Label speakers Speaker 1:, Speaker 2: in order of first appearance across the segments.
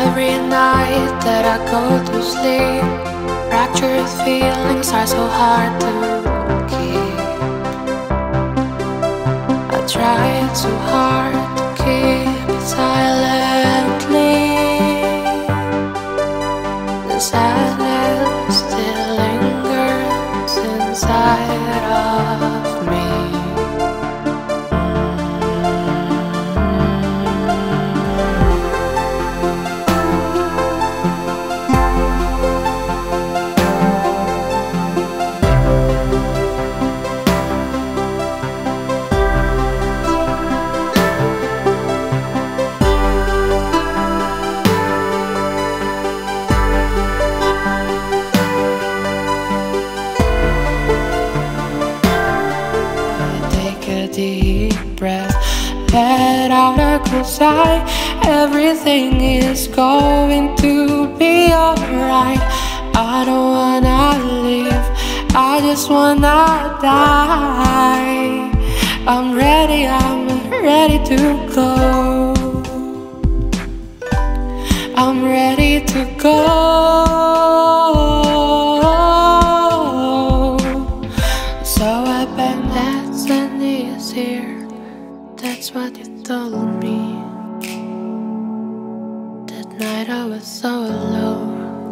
Speaker 1: Every night that I go to sleep, fractured feelings are so hard to keep. I tried so hard to keep it silently. The sadness still lingers inside of me. Deep breath, let out a cold sigh. Everything is going to be alright. I don't wanna live, I just wanna die. I'm ready to go. I'm ready to go. So I bet that Sandy is here. That's what you told me. That night I was so alone.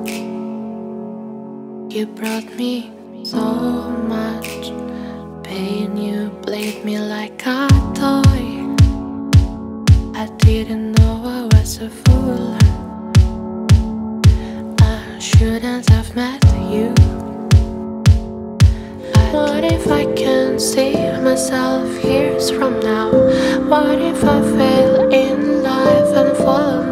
Speaker 1: You brought me so much pain. You played me like a toy. I didn't know I was a fool. I shouldn't have met you. What if I can see myself years from now? What if I fail in life and fall